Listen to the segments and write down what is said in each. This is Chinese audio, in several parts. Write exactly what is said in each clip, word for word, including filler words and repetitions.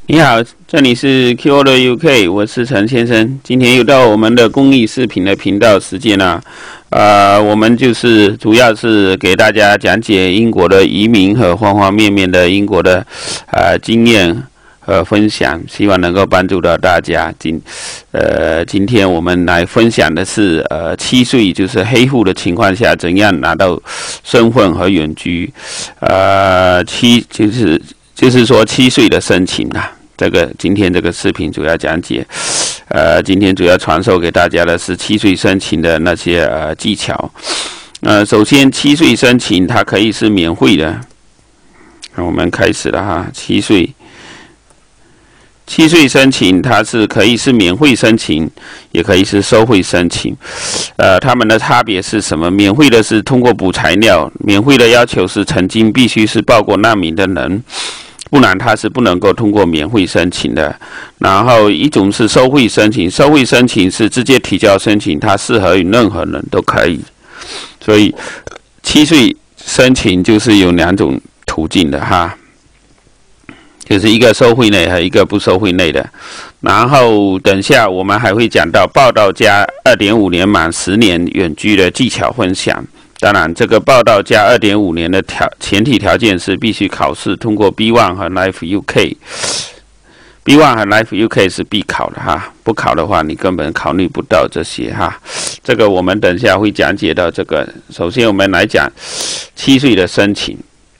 你好，这里是 Q O 的 U K， 我是陈先生。今天又到我们的公益视频的频道时间了。呃，我们就是主要是给大家讲解英国的移民和方方面面的英国的呃经验和分享，希望能够帮助到大家。今呃，今天我们来分享的是呃七岁就是黑户的情况下，怎样拿到身份和远居。呃，七就是就是说七岁的申请啊。这个今天这个视频主要讲解，呃，今天主要传授给大家的是七岁申请的那些呃技巧。呃，首先七岁申请它可以是免费的。那我们开始了哈，七岁，七岁申请它是可以是免费申请，也可以是收费申请。呃，它们的差别是什么？免费的是通过补材料，免费的要求是曾经必须是报过难民的人。不然他是不能够通过免费申请的。然后一种是收费申请，收费申请是直接提交申请，它适合于任何人都可以。所以七岁申请就是有两种途径的哈，就是一个收费内和一个不收费内的。然后等下我们还会讲到报到加 二点五 年满十年远居的技巧分享。当然，这个报到加 二点五 年的条前提条件是必须考试通过 B 一 和 Life U K。B 一 和 Life U K 是必考的哈，不考的话你根本考虑不到这些哈。这个我们等下会讲解到这个。首先我们来讲七岁的申请，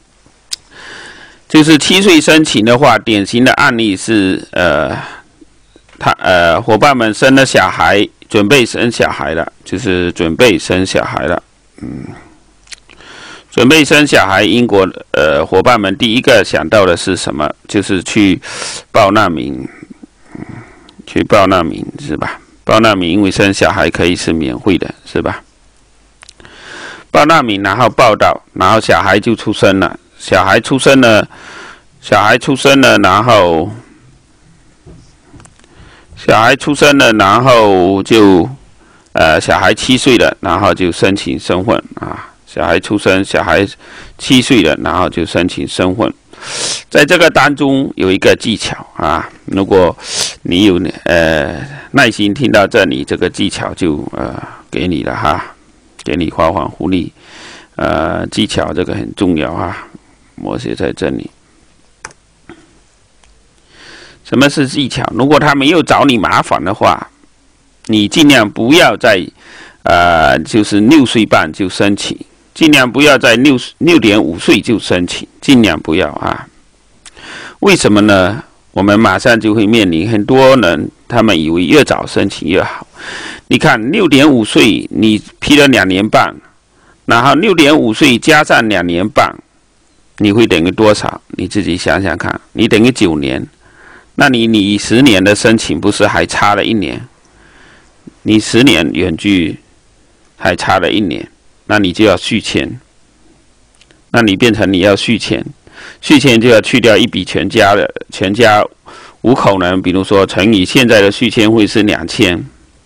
就是七岁申请的话，典型的案例是呃，他呃伙伴们生了小孩，准备生小孩了，就是准备生小孩了。嗯，准备生小孩，英国呃伙伴们第一个想到的是什么？就是去报难民，嗯，去报难民是吧？报难民，因为生小孩可以是免费的，是吧？报难民，然后报到，然后小孩就出生了。小孩出生了，小孩出生了，然后小孩出生了，然后就。呃，小孩七岁了，然后就申请身份啊。小孩出生，小孩七岁了，然后就申请身份。在这个当中有一个技巧啊，如果你有呃耐心听到这里，这个技巧就呃给你了哈，给你花黄福利。呃，技巧这个很重要哈，我写在这里。什么是技巧？如果他没有找你麻烦的话。你尽量不要在，呃，就是六岁半就申请，尽量不要在六六点五岁就申请，尽量不要啊。为什么呢？我们马上就会面临很多人，他们以为越早申请越好。你看，六点五岁你批了两年半，然后六点五岁加上两年半，你会等于多少？你自己想想看，你等于九年，那你你十年的申请不是还差了一年？你十年远距还差了一年，那你就要续签，那你变成你要续签，续签就要去掉一笔全家的全家五口人，比如说乘以现在的续签费是两千，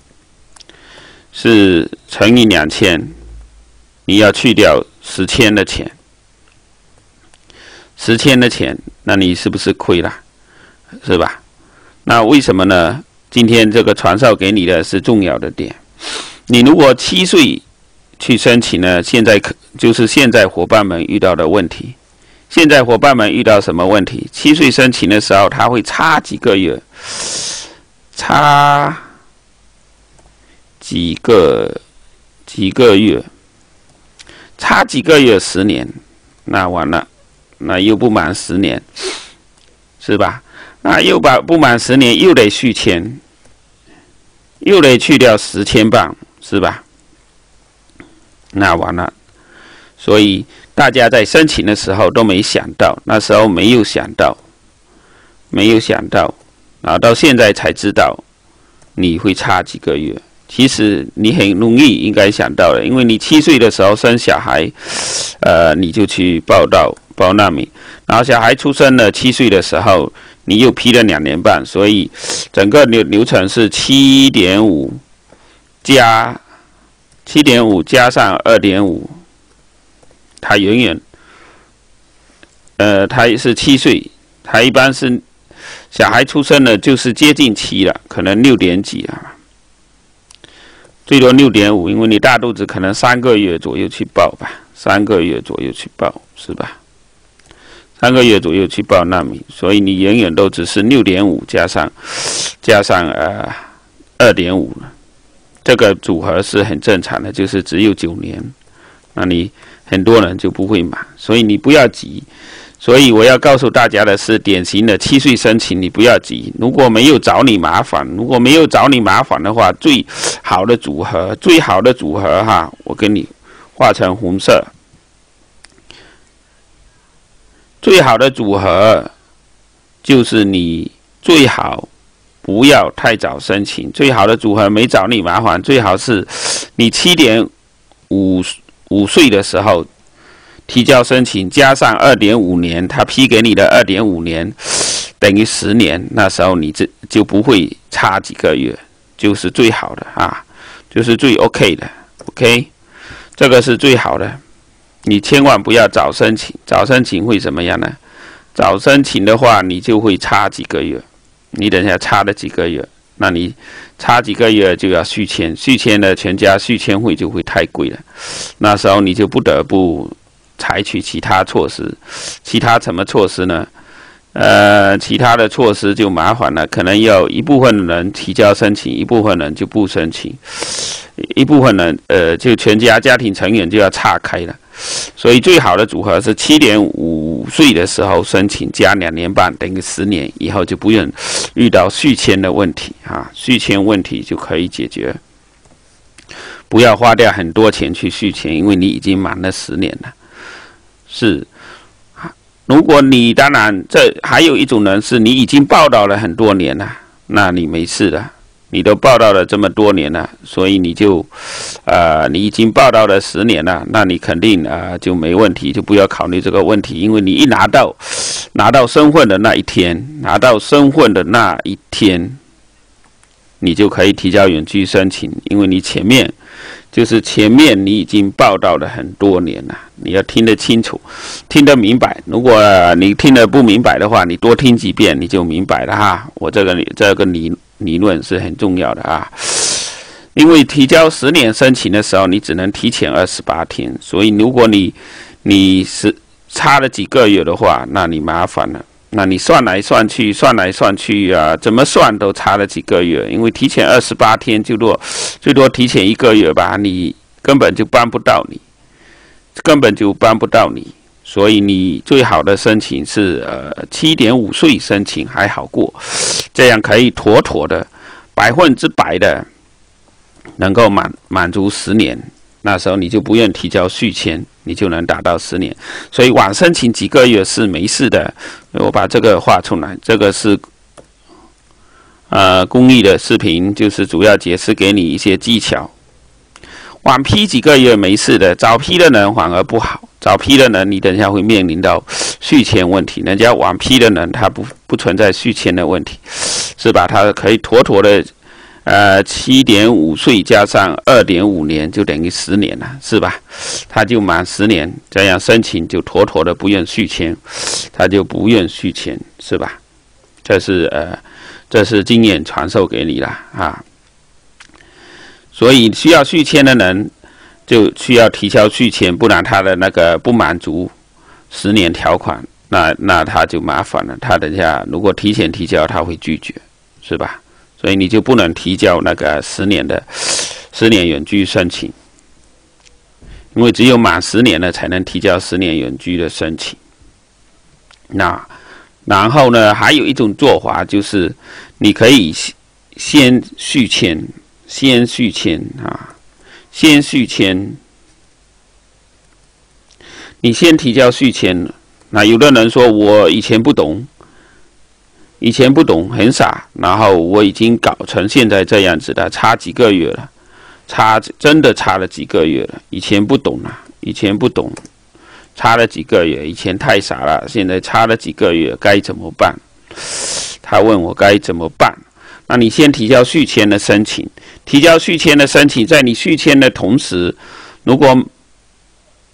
是乘以两千，你要去掉十千的钱，十千的钱，那你是不是亏了？是吧？那为什么呢？今天这个传授给你的是重要的点。你如果七岁去申请呢，现在就是现在伙伴们遇到的问题。现在伙伴们遇到什么问题？七岁申请的时候，他会差几个月，差几个几个月，差几个月，十年，那完了，那又不满十年，是吧？那又把不满十年又得续签。又得去掉十千镑，是吧？那完了，所以大家在申请的时候都没想到，那时候没有想到，没有想到，然后到现在才知道你会差几个月。其实你很容易应该想到了，因为你七岁的时候生小孩，呃，你就去报到报难民，然后小孩出生了七岁的时候。你又批了两年半，所以整个流流程是七点五加七点五加上二点五，它远远，呃，它是七岁，它一般是小孩出生了就是接近七了，可能六点几啊，最多六点五，因为你大肚子可能三个月左右去报吧，三个月左右去报是吧？三个月左右去报纳米，所以你永远都只是六点五加上加上呃二点五，这个组合是很正常的，就是只有九年，那你很多人就不会买，所以你不要急。所以我要告诉大家的是，典型的七岁申请你不要急，如果没有找你麻烦，如果没有找你麻烦的话，最好的组合，最好的组合哈，我给你画成红色。最好的组合就是你最好不要太早申请，最好的组合没找你麻烦，最好是你七点五五岁的时候提交申请，加上二点五年，他批给你的二点五年等于十年，那时候你这就不会差几个月，就是最好的啊，就是最 OK 的 ，OK， 这个是最好的。你千万不要早申请，早申请会怎么样呢？早申请的话，你就会差几个月。你等一下差了几个月，那你差几个月就要续签，续签了全家续签费就会太贵了。那时候你就不得不采取其他措施。其他什么措施呢？呃，其他的措施就麻烦了，可能要一部分人提交申请，一部分人就不申请，一部分人呃就全家家庭成员就要岔开了。所以最好的组合是七点五岁的时候申请，加两年半等于十年，以后就不用遇到续签的问题啊，续签问题就可以解决。不要花掉很多钱去续签，因为你已经满了十年了。是，如果你当然这还有一种人是你已经报道了很多年了，那你没事了。你都报道了这么多年了，所以你就，呃，你已经报道了十年了，那你肯定啊、呃、就没问题，就不要考虑这个问题，因为你一拿到拿到身份的那一天，拿到身份的那一天，你就可以提交远距申请，因为你前面就是前面你已经报道了很多年了，你要听得清楚，听得明白。如果、呃、你听得不明白的话，你多听几遍你就明白了哈。我这个这个理。理论是很重要的啊，因为提交十年申请的时候，你只能提前二十八天，所以如果你你是差了几个月的话，那你麻烦了。那你算来算去，算来算去啊，怎么算都差了几个月，因为提前二十八天就多最多提前一个月吧，你根本就帮不到你，根本就帮不到你。所以你最好的申请是呃七点五岁申请还好过，这样可以妥妥的百分之百的能够满满足十年，那时候你就不用提交续签，你就能达到十年。所以晚申请几个月是没事的。我把这个画出来，这个是呃公益的视频，就是主要解释给你一些技巧。晚批几个月没事的，早批的人反而不好。早批的人，你等一下会面临到续签问题。人家晚批的人，他不不存在续签的问题，是吧？他可以妥妥的，呃，七点五岁加上二点五年就等于十年了，是吧？他就满十年，这样申请就妥妥的不用续签，他就不用续签，是吧？这是呃，这是经验传授给你了啊。所以需要续签的人就需要提交续签，不然他的那个不满足十年条款，那那他就麻烦了。他等一下如果提前提交，他会拒绝，是吧？所以你就不能提交那个十年的十年远距申请，因为只有满十年了才能提交十年远距的申请。那然后呢，还有一种做法就是你可以先续签。先续签啊，先续签，你先提交续签。那有的人说我以前不懂，以前不懂很傻，然后我已经搞成现在这样子的，差几个月了，差真的差了几个月了。以前不懂啊，以前不懂，差了几个月，以前太傻了，现在差了几个月，该怎么办？他问我该怎么办？那你先提交续签的申请，提交续签的申请，在你续签的同时，如果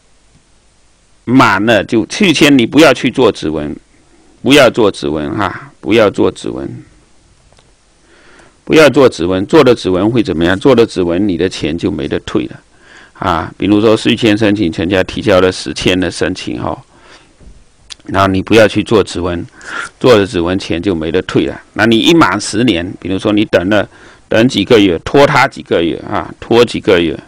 满了就续签，你不要去做指纹，不要做指纹哈， 不要做指纹，不要做指纹，做的指纹会怎么样？做的指纹，你的钱就没得退了啊。比如说续签申请，全家提交了十签的申请哈，然后你不要去做指纹，做的指纹钱就没得退了。那你一满十年，比如说你等了等几个月，拖他几个月啊，拖几个月，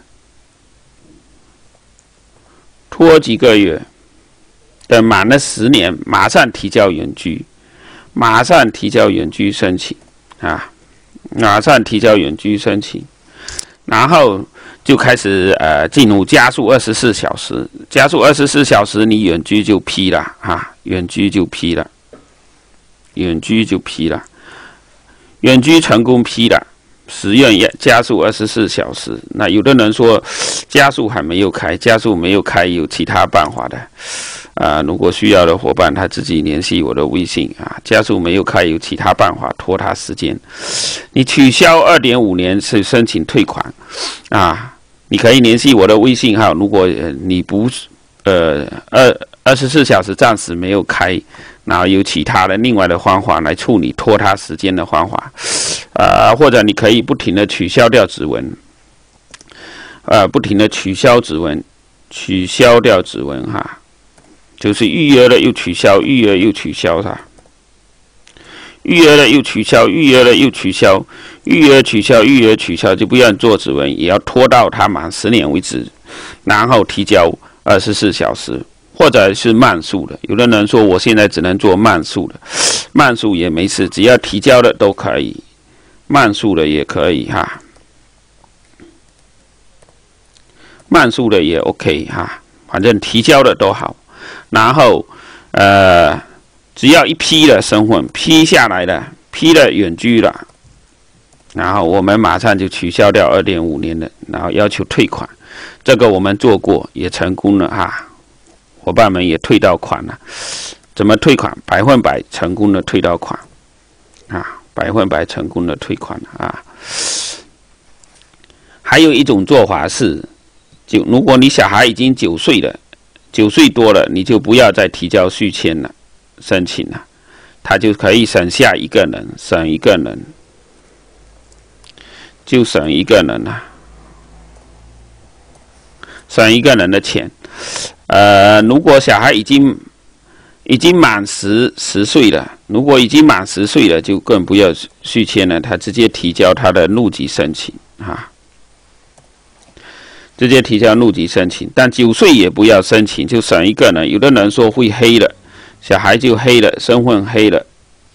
拖几个月，等满了十年，马上提交远居，马上提交远居申请啊。马上提交远居申请，然后就开始呃进入加速二十四小时，加速二十四小时，你远居就批了啊，远居就批了，远居就批了，远居成功批了，实验也加速二十四小时。那有的人说加速还没有开，加速没有开，有其他办法的。啊、呃，如果需要的伙伴他自己联系我的微信啊。加速没有开，有其他办法拖他时间。你取消 二点五 年是申请退款啊，你可以联系我的微信号。如果、呃、你不呃二二十四小时暂时没有开，然后有其他的另外的方法来处理拖他时间的方法，啊，或者你可以不停的取消掉指纹，呃，不停的取消指纹，取消掉指纹哈。就是预约了又取消，预约又取消它，预约了又取消，预约了又取消，预约取消，预约取消，就不要做指纹，也要拖到它满十年为止，然后提交二十四小时，或者是慢速的。有的人说我现在只能做慢速的，慢速也没事，只要提交的都可以，慢速的也可以哈，慢速的也 OK 哈，反正提交的都好。然后，呃，只要一批了身份，批下来了，批了远居了，然后我们马上就取消掉 二点五 年的，然后要求退款。这个我们做过，也成功了哈，伙伴们也退到款了。怎么退款？百分百成功的退到款，啊，百分百成功的退款啊。还有一种做法是，就如果你小孩已经九岁了。九岁多了，你就不要再提交续签了，申请了，他就可以省下一个人，省一个人，就省一个人了，省一个人的钱。呃，如果小孩已经已经满十十岁了，如果已经满十岁了，就更不要续签了，他直接提交他的入籍申请啊。直接提交入籍申请，但九岁也不要申请，就省一个人。有的人说会黑了，小孩就黑了，身份黑了，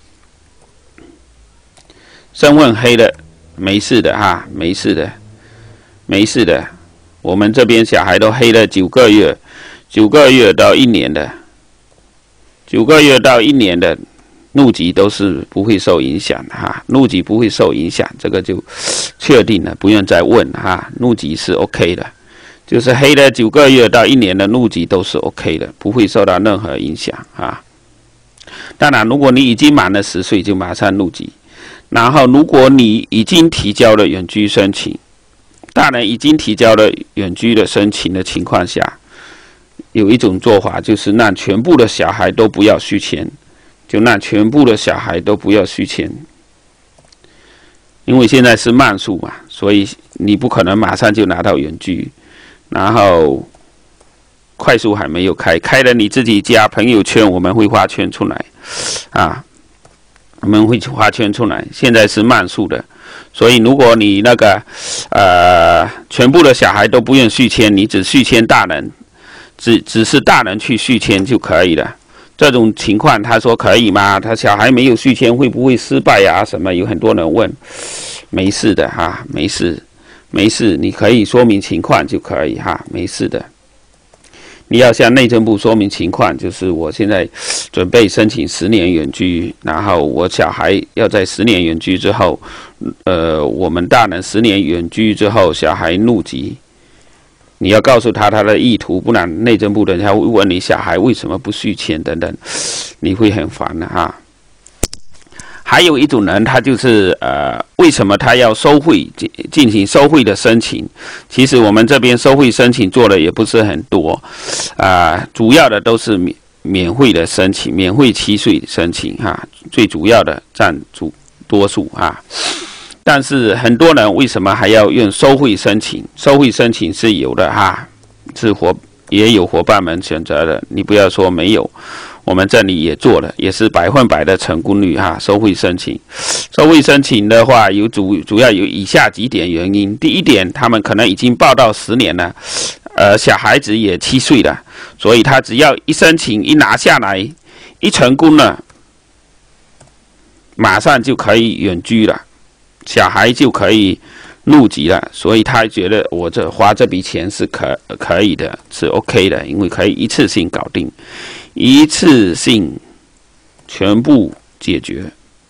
身份黑了，没事的哈，没事的，没事的。我们这边小孩都黑了九个月，九个月到一年的，九个月到一年的入籍都是不会受影响的哈，入籍不会受影响，这个就确定了，不用再问哈，入籍是 OK 的。就是黑的九个月到一年的入籍都是 OK 的，不会受到任何影响啊。当然，如果你已经满了十岁，就马上入籍。然后，如果你已经提交了远居申请，大人已经提交了远居的申请的情况下，有一种做法就是让全部的小孩都不要续签，就让全部的小孩都不要续签。因为现在是慢速嘛，所以你不可能马上就拿到远居。然后快速还没有开，开了你自己家朋友圈，我们会画圈出来，啊，我们会画圈出来。现在是慢速的，所以如果你那个呃全部的小孩都不愿续签，你只续签大人，只只是大人去续签就可以了。这种情况他说可以吗？他小孩没有续签会不会失败呀、啊？什么？有很多人问，没事的哈、啊，没事。没事，你可以说明情况就可以哈，没事的。你要向内政部说明情况，就是我现在准备申请十年远居，然后我小孩要在十年远居之后，呃，我们大人十年远居之后，小孩入籍，你要告诉他他的意图，不然内政部的人家会问你小孩为什么不续签等等，你会很烦的哈。还有一种人，他就是呃，为什么他要收汇进行收汇的申请？其实我们这边收汇申请做的也不是很多，啊、呃，主要的都是免免费的申请，免费契税申请哈，最主要的占主多数哈。但是很多人为什么还要用收费申请？收费申请是有的哈，是伙也有伙伴们选择的，你不要说没有。我们这里也做了，也是百分百的成功率哈。收费申请，收费申请的话，有主主要有以下几点原因。第一点，他们可能已经报到十年了，呃，小孩子也七岁了，所以他只要一申请一拿下来，一成功了，马上就可以远居了，小孩就可以入籍了，所以他觉得我这花这笔钱是可可以的，是 OK 的，因为可以一次性搞定。一次性全部解决，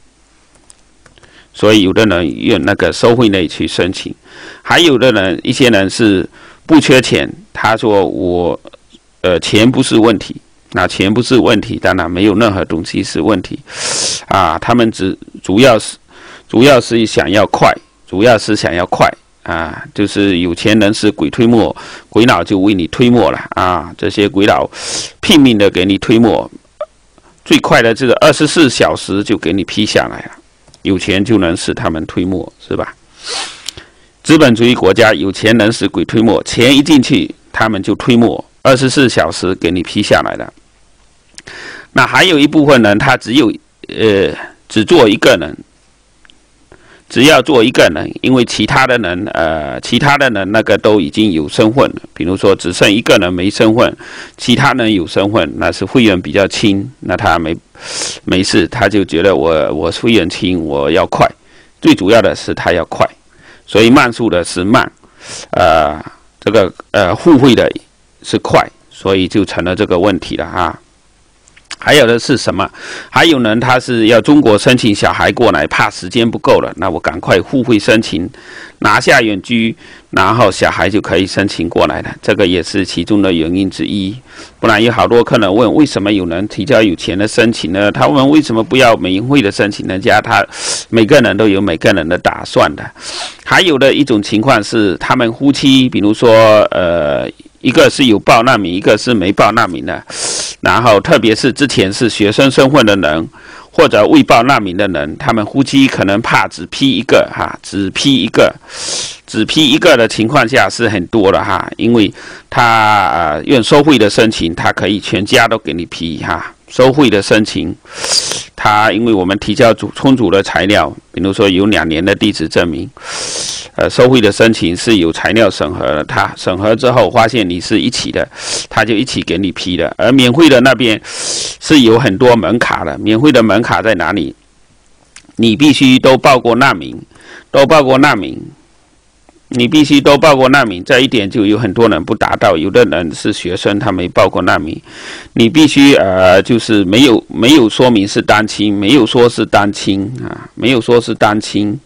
所以有的人用那个收费内去申请，还有的人一些人是不缺钱，他说我呃钱不是问题，那钱不是问题，当然没有任何东西是问题啊，他们只主要是主要是想要快，主要是想要快。啊，就是有钱人是鬼推磨，鬼佬就为你推磨了啊！这些鬼佬拼命的给你推磨，最快的这个二十四小时就给你批下来了。有钱就能使他们推磨，是吧？资本主义国家有钱人是鬼推磨，钱一进去他们就推磨，二十四小时给你批下来了。那还有一部分人，他只有呃只做一个人。只要做一个人，因为其他的人，呃，其他的人那个都已经有身份了。比如说，只剩一个人没身份，其他人有身份，那是会员比较轻，那他没没事，他就觉得我我会员轻，我要快。最主要的是他要快，所以慢速的是慢，呃，这个呃互惠的是快，所以就成了这个问题了啊。还有的是什么？还有人他是要中国申请小孩过来，怕时间不够了，那我赶快互惠申请，拿下远居，然后小孩就可以申请过来了。这个也是其中的原因之一。不然有好多客人问，为什么有人提交有钱的申请呢？他们为什么不要免费的申请？人家他每个人都有每个人的打算的。还有的一种情况是，他们夫妻，比如说呃。一个是有报难民，一个是没报难民的。然后，特别是之前是学生身份的人，或者未报难民的人，他们夫妻可能怕只批一个哈，只批一个，只批一个的情况下是很多的哈，因为他呃用收费的申请，他可以全家都给你批哈。收费的申请，他因为我们提交足充足的材料，比如说有两年的地址证明。呃，收费的申请是有材料审核的，他审核之后发现你是一起的，他就一起给你批的。而免费的那边是有很多门槛的，免费的门槛在哪里？你必须都报过难民，都报过难民，你必须都报过难民，这一点就有很多人不达到。有的人是学生，他没报过难民，你必须呃，就是没有没有说明是单亲，没有说是单亲啊，没有说是单亲。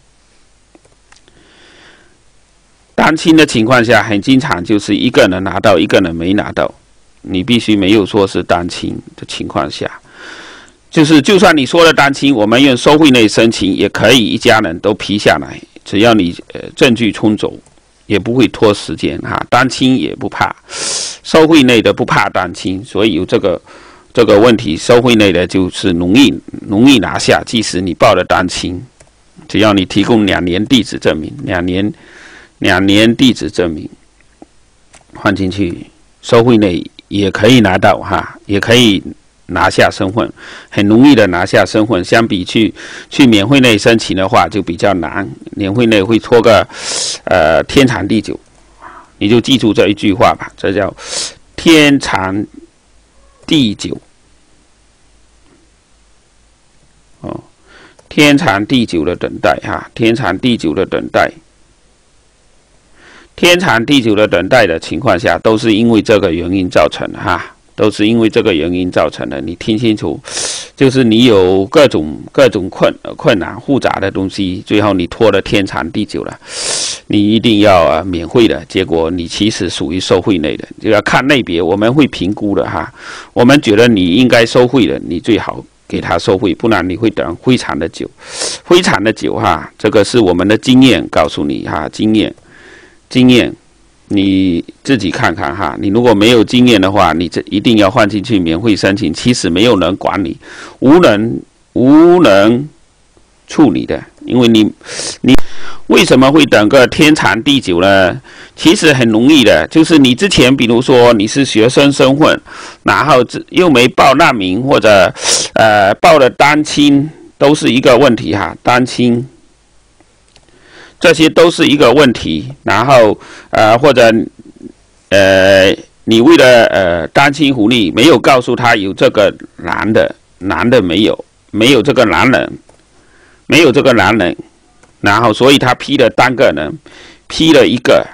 单亲的情况下，很经常就是一个人拿到，一个人没拿到。你必须没有说是单亲的情况下，就是就算你说的单亲，我们用收费内申请也可以，一家人都批下来，只要你呃证据充足，也不会拖时间哈。单亲也不怕，收费内的不怕单亲，所以有这个这个问题，收费内的就是容易容易拿下，即使你报了单亲，只要你提供两年地址证明，两年。两年地址证明换进去，收费内也可以拿到哈，也可以拿下身份，很容易的拿下身份。相比去去免费内申请的话，就比较难。免费内会拖个呃天长地久，你就记住这一句话吧，这叫天长地久。哦，天长地久的等待哈，天长地久的等待。天长地久的等待的情况下，都是因为这个原因造成的哈，都是因为这个原因造成的。你听清楚，就是你有各种各种困困难复杂的东西，最后你拖了天长地久了，你一定要啊免费的，结果你其实属于收费内的，就要看类别，我们会评估的哈。我们觉得你应该收费的，你最好给他收费，不然你会等非常的久，非常的久哈。这个是我们的经验告诉你哈，经验。经验， 你自己看看哈，你如果没有经验的话，你这一定要换进去免费申请。其实没有人管你，无人无人处理的，因为你你为什么会等个天长地久呢？其实很容易的，就是你之前比如说你是学生身份，然后又没报难民或者呃报了单亲，都是一个问题哈，单亲。这些都是一个问题，然后呃或者呃你为了呃单亲福利没有告诉他有这个男的，男的没有没有这个男人，没有这个男人，然后所以他批了单个人，批了一个，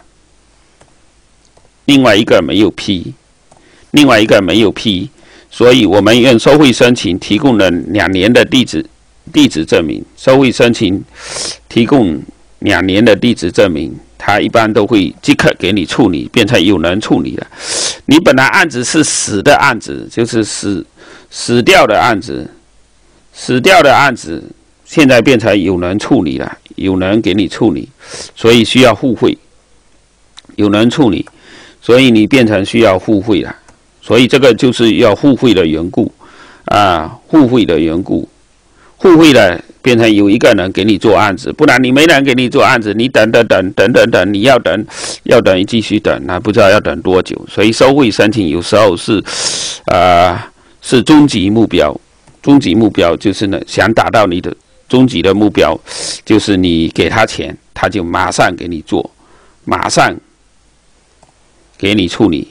另外一个没有批，另外一个没有批，所以我们用收费申请提供了两年的地址地址证明，收费申请提供。两年的地址证明，他一般都会即刻给你处理，变成有人处理了。你本来案子是死的案子，就是死死掉的案子，死掉的案子，现在变成有人处理了，有人给你处理，所以需要付费。有人处理，所以你变成需要付费了，所以这个就是要付费的缘故啊，付费的缘故，付费的。变成有一个人给你做案子，不然你没人给你做案子，你等等等等等等，你要等，要等继续等，那不知道要等多久。所以收费申请有时候是，呃，是终极目标，终极目标就是呢，想达到你的终极的目标，就是你给他钱，他就马上给你做，马上给你处理，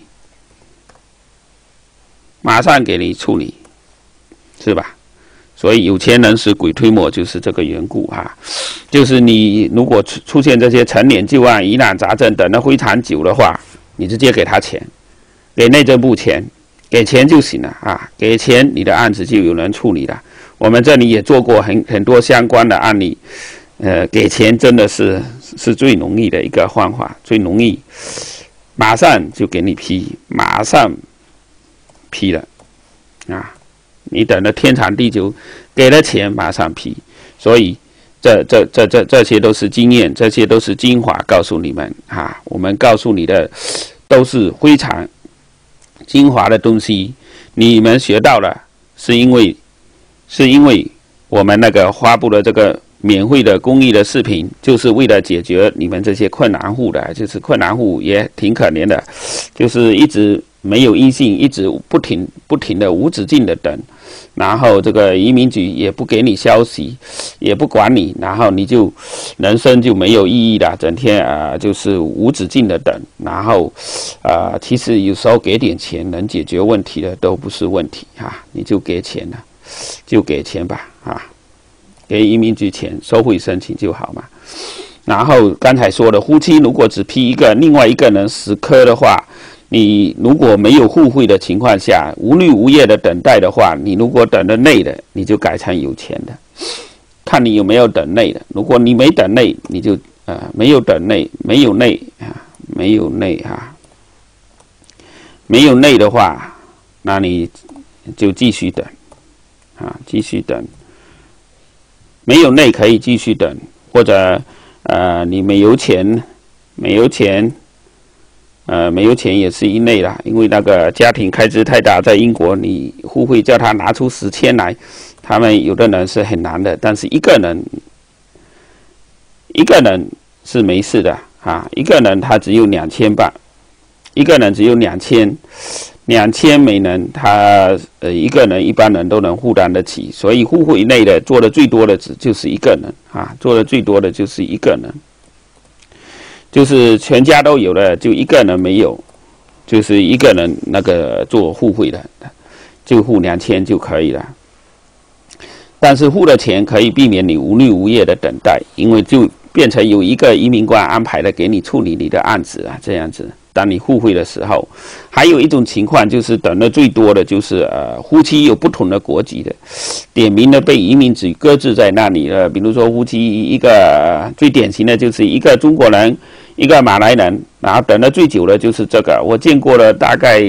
马上给你处理，是吧？所以有钱能使鬼推磨，就是这个缘故哈。就是你如果出出现这些陈年旧案、疑难杂症等得非常久的话，你直接给他钱，给内政部钱，给钱就行了啊。给钱，你的案子就有人处理了。我们这里也做过很很多相关的案例，呃，给钱真的是是最容易的一个方法，最容易，马上就给你批，马上批了啊。你等了天长地久，给了钱马上批，所以这这这这这些都是经验，这些都是精华，告诉你们啊，我们告诉你的都是非常精华的东西，你们学到了，是因为是因为我们那个发布的这个免费的公益的视频，就是为了解决你们这些困难户的，就是困难户也挺可怜的，就是一直没有音信，一直不停不停的无止境的等，然后这个移民局也不给你消息，也不管你，然后你就人生就没有意义了，整天啊、呃、就是无止境的等，然后啊、呃、其实有时候给点钱能解决问题的都不是问题啊，你就给钱了，就给钱吧啊，给移民局钱，收费申请就好嘛。然后刚才说的夫妻如果只批一个，另外一个人十颗的话。你如果没有互惠的情况下，无日无夜的等待的话，你如果等了内的，你就改成有钱的，看你有没有等内的。如果你没等内，你就呃没有等内，没有内啊，没有内啊，没有内的话，那你就继续等啊，继续等。没有内可以继续等，或者呃你没有钱，没有钱。呃，没有钱也是一类啦，因为那个家庭开支太大，在英国你互惠叫他拿出十千来，他们有的人是很难的，但是一个人，一个人是没事的啊，一个人他只有两千吧，一个人只有两千，两千每人他呃一个人一般人都能负担得起，所以互惠内的做的最多的只就是一个人啊，做的最多的就是一个人。就是全家都有了，就一个人没有，就是一个人那个做互惠的，就付两千就可以了。但是付了钱可以避免你无日无夜的等待，因为就变成有一个移民官安排的给你处理你的案子啊，这样子。当你互惠的时候，还有一种情况就是等的最多的就是呃夫妻有不同的国籍的，点名的被移民局搁置在那里了。比如说夫妻一个最典型的就是一个中国人，一个马来人，然后等的最久的就是这个，我见过了大概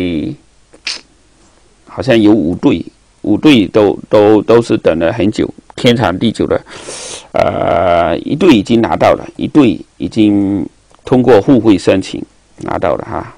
好像有五对，五对都都都是等了很久，天长地久的。呃，一对已经拿到了，一对已经通过互惠申请。 拿到了哈，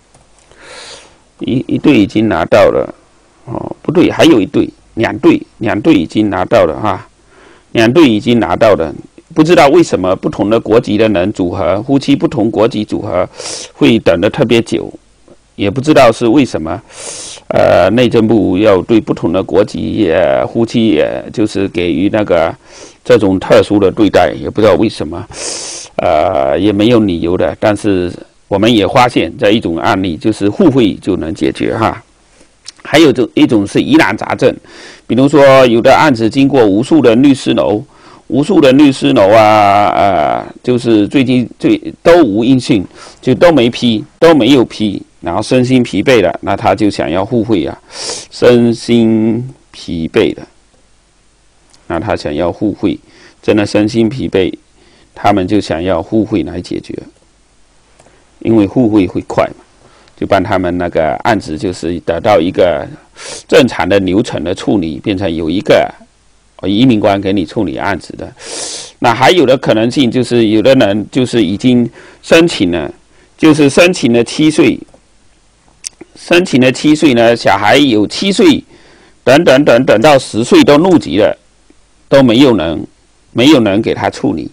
一一队已经拿到了，哦，不对，还有一队，两队，两队已经拿到了哈，两队已经拿到了。不知道为什么不同的国籍的人组合，夫妻不同国籍组合会等得特别久，也不知道是为什么。呃，内政部要对不同的国籍呃夫妻也就是给予那个这种特殊的对待，也不知道为什么，呃，也没有理由的。但是我们也发现这一种案例，就是互惠就能解决哈。还有这一种是疑难杂症，比如说有的案子经过无数的律师楼。无数的律师楼啊，呃，就是最近最都无音讯，就都没批，都没有批，然后身心疲惫了，那他就想要互惠啊，身心疲惫的，那他想要互惠，真的身心疲惫，他们就想要互惠来解决，因为互惠会快嘛，就帮他们那个案子就是得到一个正常的流程的处理，变成有一个。移民官给你处理案子的，那还有的可能性就是有的人就是已经申请了，就是申请了七岁，申请了七岁呢，小孩有七岁，等等等等到十岁都入籍了，都没有人没有人给他处理，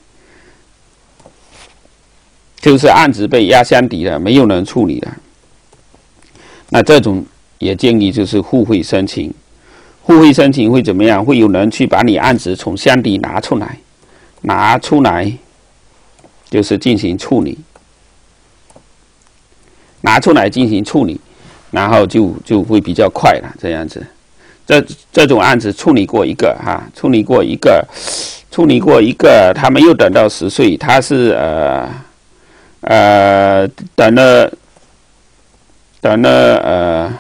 就是案子被压箱底了，没有人处理了。那这种也建议就是互惠申请。互惠申请会怎么样？会有人去把你案子从箱底拿出来，拿出来，就是进行处理，拿出来进行处理，然后就就会比较快了。这样子，这这种案子处理过一个哈，处理过一个，处理过一个，他没有等到十岁，他是呃呃等了等了呃。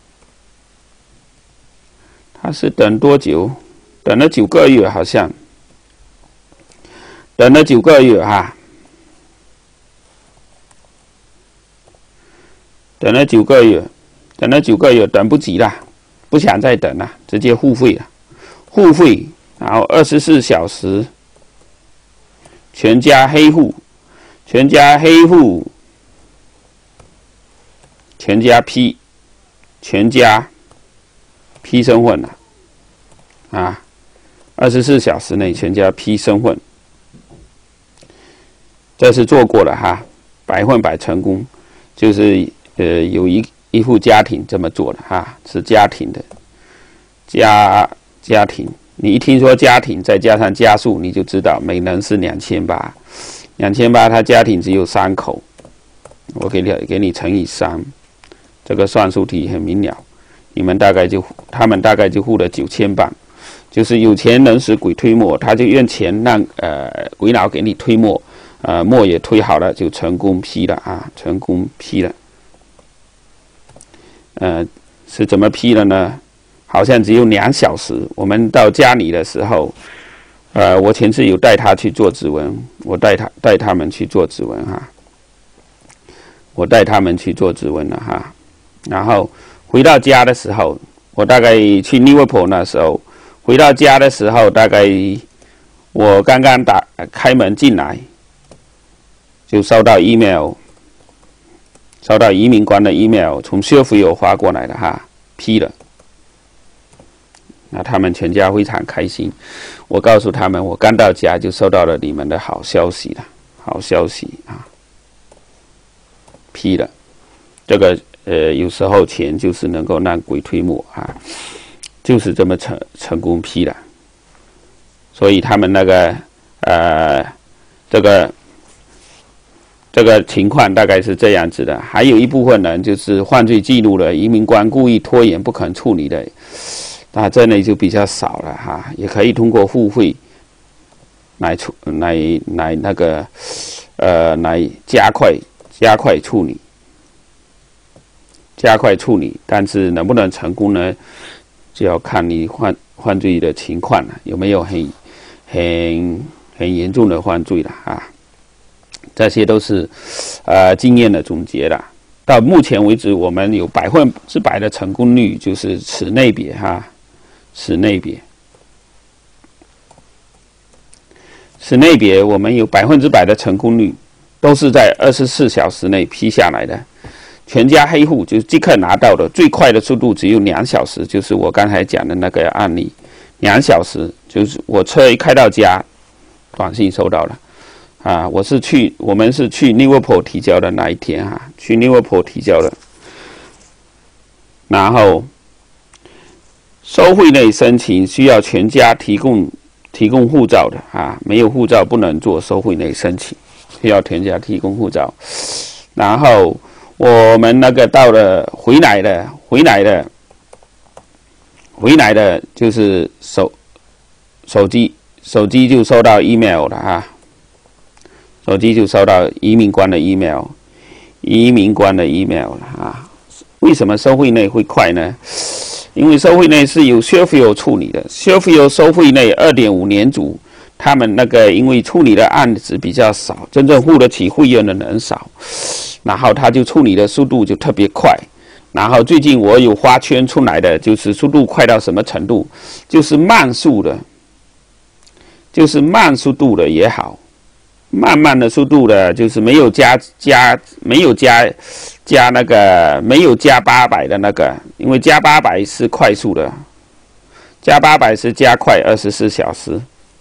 他是等多久？等了九个月，好像等了九个月哈，等了九个月，等了九个月，等不及了，不想再等了，直接互惠了，互惠，然后二十四小时，全家黑户，全家黑户，全家批，全家。批身份了，啊，二十四小时内全家批身份，这是做过了哈，百分百成功，就是呃有一一户家庭这么做的哈，是家庭的，家家庭，你一听说家庭再加上家数，你就知道每人是两千八，两千八，他家庭只有三口，我给你给你乘以三，这个算术题很明了。你们大概就，他们大概就付了九千镑，就是有钱能使鬼推磨，他就用钱让呃鬼佬给你推磨，呃磨也推好了，就成功批了啊，成功批了。呃，是怎么批的呢？好像只有两小时。我们到家里的时候，呃，我前次有带他去做指纹，我带他带他们去做指纹哈，我带他们去做指纹了哈，然后。回到家的时候，我大概去 Liverpool 那时候，回到家的时候，大概我刚刚打开门进来，就收到 email， 收到移民官的 email， 从薛福友发过来的哈，批了。那他们全家非常开心。我告诉他们，我刚到家就收到了你们的好消息了，好消息啊，批了，这个。呃，有时候钱就是能够让鬼推磨啊，就是这么成成功批了。所以他们那个呃，这个这个情况大概是这样子的。还有一部分人就是犯罪记录了，移民官故意拖延不肯处理的，那这类就比较少了哈。也可以通过互惠来处来来那个呃来加快加快处理。加快处理，但是能不能成功呢？就要看你犯犯罪的情况了，有没有很很很严重的犯罪了啊？这些都是呃经验的总结了。到目前为止，我们有百分之百的成功率，就是此类别哈，此类别，此类别我们有百分之百的成功率。 都是在二十四小时内批下来的。全家黑户就是即刻拿到的，最快的速度只有两小时，就是我刚才讲的那个案例，两小时就是我车一开到家，短信收到了。啊，我是去我们是去 Liverpool 提交的那一天哈、啊，去 Liverpool 提交的，然后收会内申请需要全家提供提供护照的啊，没有护照不能做收会内申请，需要全家提供护照，然后。我们那个到了回来的，回来的，回来的就是手手机，手机就收到 email 了啊，手机就收到移民官的 email， 移民官的 email 了啊。为什么收会内会快呢？因为收会内是由 Sheffield 处理的 ，Sheffield 收会内 二点五 年组，他们那个因为处理的案子比较少，真正付得起会员的人少。然后他就处理的速度就特别快，然后最近我有花圈出来的，就是速度快到什么程度，就是慢速的，就是慢速度的也好，慢慢的速度的，就是没有加加没有加加那个没有加八百的那个，因为加八百是快速的，加八百是加快二十四小时，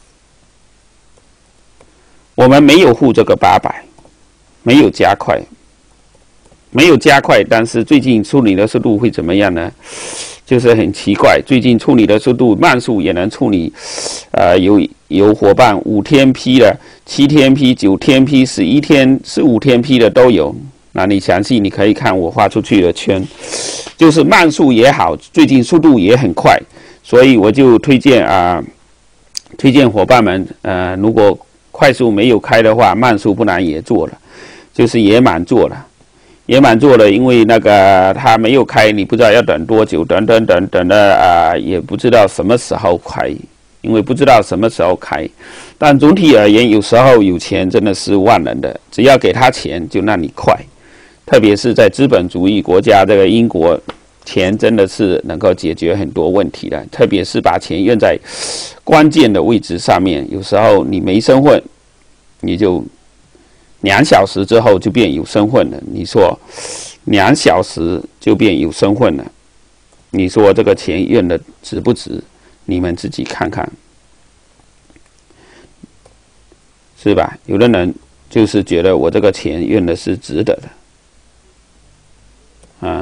我们没有付这个八百，没有加快。没有加快，但是最近处理的速度会怎么样呢？就是很奇怪，最近处理的速度慢速也能处理，呃，有有伙伴五天批的、七天批、九天批、十一天、十五天批的都有。那你详细你可以看我画出去的圈，就是慢速也好，最近速度也很快，所以我就推荐啊、呃，推荐伙伴们，呃，如果快速没有开的话，慢速不然也做了，就是也满做了。也满做了，因为那个他没有开，你不知道要等多久，等等等等的啊、呃，也不知道什么时候开，因为不知道什么时候开。但总体而言，有时候有钱真的是万能的，只要给他钱就让你快。特别是在资本主义国家，这个英国，钱真的是能够解决很多问题的。特别是把钱用在关键的位置上面，有时候你没身份，你就。两小时之后就变有身份了，你说两小时就变有身份了，你说这个钱用的值不值？你们自己看看，是吧？有的人就是觉得我这个钱用的是值得的，啊，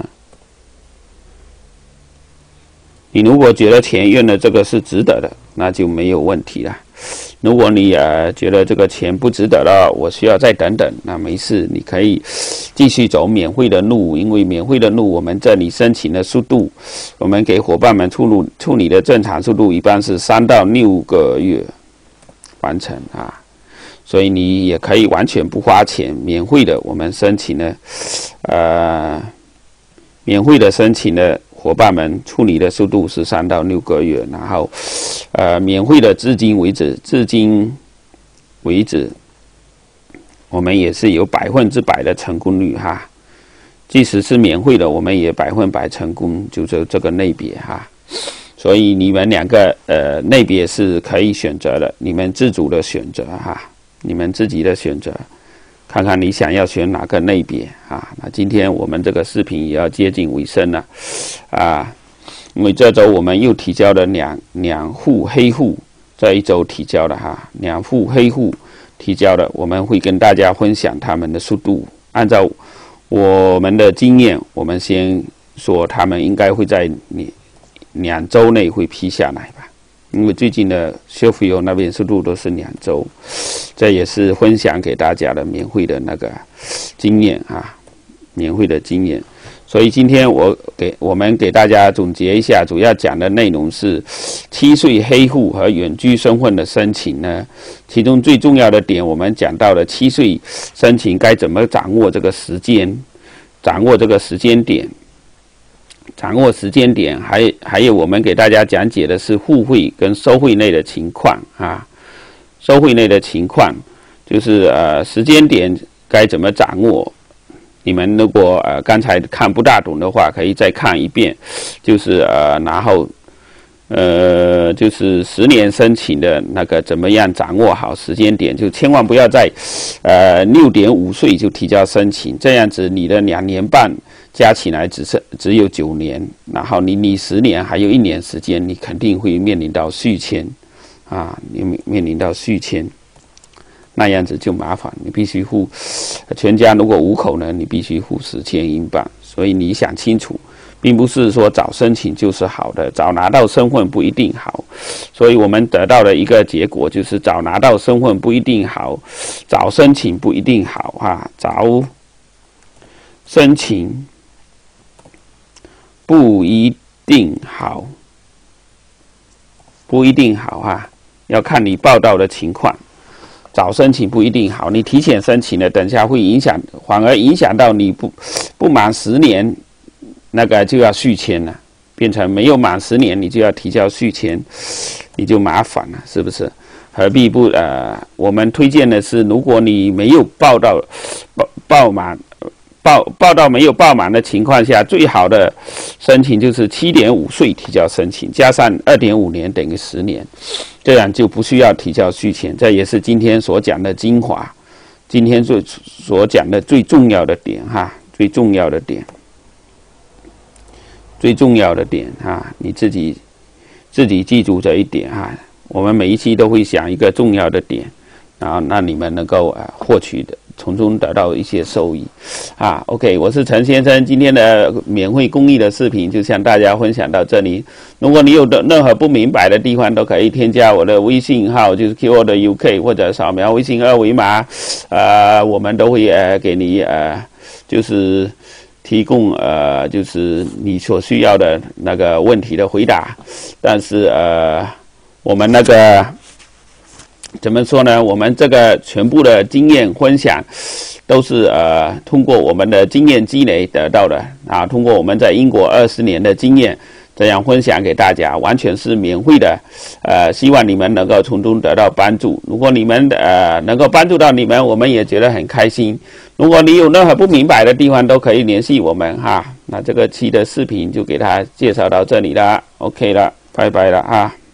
你如果觉得钱用的这个是值得的，那就没有问题了。如果你呃觉得这个钱不值得了，我需要再等等，那没事，你可以继续走免费的路，因为免费的路我们这里申请的速度，我们给伙伴们处理处理的正常速度一般是三到六个月完成啊，所以你也可以完全不花钱，免费的我们申请呢，呃，免费的申请的。伙伴们处理的速度是三到六个月，然后，呃，免费的至今为止，至今为止，我们也是有百分之百的成功率哈。即使是免费的，我们也百分百成功，就是这个类别哈。所以你们两个呃类别是可以选择的，你们自主的选择哈，你们自己的选择。看看你想要选哪个类别啊？那今天我们这个视频也要接近尾声了，啊，因为这周我们又提交了两两户黑户，这一周提交了哈，两户黑户提交的，我们会跟大家分享他们的速度。按照我们的经验，我们先说他们应该会在你两周内会批下来吧。因为最近的修复油那边速度都是两周，这也是分享给大家的免费的那个经验啊，免费的经验。所以今天我给我们给大家总结一下，主要讲的内容是七岁黑户和远居身份的申请呢。其中最重要的点，我们讲到了七岁申请该怎么掌握这个时间，掌握这个时间点。掌握时间点，还还有我们给大家讲解的是互惠跟收汇内的情况啊，收汇内的情况就是呃时间点该怎么掌握。你们如果呃刚才看不大懂的话，可以再看一遍，就是呃然后呃，就是十年申请的那个怎么样掌握好时间点，就千万不要在呃六点五岁就提交申请，这样子你的两年半加起来只是只有九年，然后你你十年还有一年时间，你肯定会面临到续签啊，你面临到续签，那样子就麻烦，你必须付全家如果五口呢，你必须付十千英镑，所以你想清楚。并不是说早申请就是好的，早拿到身份不一定好，所以我们得到的一个结果就是早拿到身份不一定好，早申请不一定好啊，早申请不一定好，不一定好啊，要看你报到的情况。早申请不一定好，你提前申请了，等下会影响，反而影响到你不不满十年。那个就要续签了，变成没有满十年你就要提交续签，你就麻烦了，是不是？何必不呃？我们推荐的是，如果你没有报到报报满报报到没有报满的情况下，最好的申请就是七点五岁提交申请，加上二点五年等于十年，这样就不需要提交续签。这也是今天所讲的精华，今天最所讲的最重要的点哈，最重要的点。最重要的点啊，你自己自己记住这一点啊。我们每一期都会想一个重要的点，然后让你们能够呃获取的，从中得到一些收益啊。OK， 我是陈先生，今天的免费公益的视频就向大家分享到这里。如果你有的任何不明白的地方，都可以添加我的微信号，就是 Keyword U K， 或者扫描微信二维码，呃，我们都会呃给你呃就是。提供呃，就是你所需要的那个问题的回答，但是呃，我们那个怎么说呢？我们这个全部的经验分享都是呃通过我们的经验积累得到的啊，通过我们在英国二十年的经验，这样分享给大家，完全是免费的。呃，希望你们能够从中得到帮助。如果你们呃能够帮助到你们，我们也觉得很开心。如果你有任何不明白的地方，都可以联系我们哈。那这个期的视频就给大家介绍到这里了 ，OK 了，拜拜了啊。